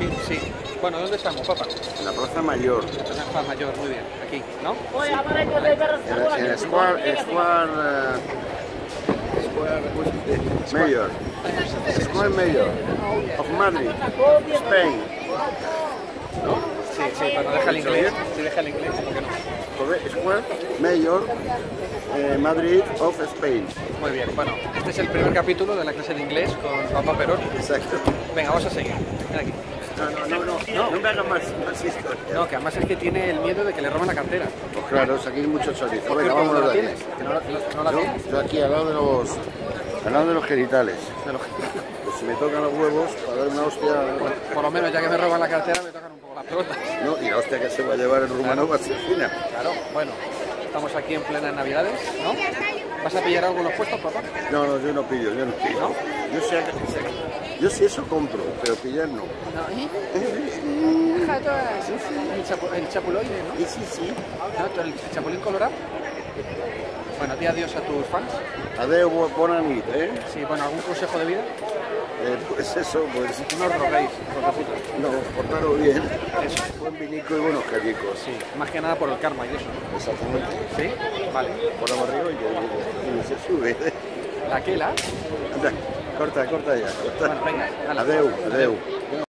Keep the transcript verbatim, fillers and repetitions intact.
aquí, sí. Bueno, ¿dónde estamos, papá? En la Plaza Mayor. En la Plaza Mayor, muy bien. Aquí, ¿no? En, en el Square, Square, uh, Square uh, Mayor. Square Mayor of Madrid, Spain. ¿No? Sí, sí, cuando deja el inglés, si deja el inglés, ¿por qué no? Joder, Square Mayor, eh, Madrid of Spain. Muy bien, bueno, este es el primer capítulo de la clase de inglés con Papá Perón. Exacto. Venga, vamos a seguir. Ven aquí. No, no, no, no, no, no me hagas más, más historia. No, que además es que tiene el miedo de que le roben la cartera. Pues claro, aquí hay mucho chorizo. ¿Por qué? Venga, ¿No vámonos la de tienes? aquí. ¿Que no, la- no la Yo, tienes? yo aquí al lado de los, al lado de los genitales. De lo- Pues si me tocan los huevos para dar una hostia. Bueno, por lo menos ya que me roban la cartera me tocan un poco las pelotas. No, y la hostia que se va a llevar el rumano va a ser fina. Claro, bueno, estamos aquí en plenas navidades, ¿no? ¿Vas a pillar algo en los puestos, papá? No, no, yo no pillo, yo no pillo. ¿No? Yo sé, yo sí eso compro, pero pillar no. El, chapu el chapuloide, ¿no? Sí, sí, sí. ¿No? ¿El chapulín colorado? Bueno, di adiós a tus fans. Adeu, bona nit, ¿eh? Sí, bueno, ¿algún consejo de vida? Eh, Pues eso, pues No os roguéis, hijos de puta. no, portaros bien. Eso, Buen vinico y buenos callicos. sí, más que nada por el karma y eso, ¿no? Exactamente. ¿Sí? Vale. Por la barriga y que y se sube. ¿La que la? Anda, corta, corta ya. Corta. Bueno, venga, dale. Adeu, adeu.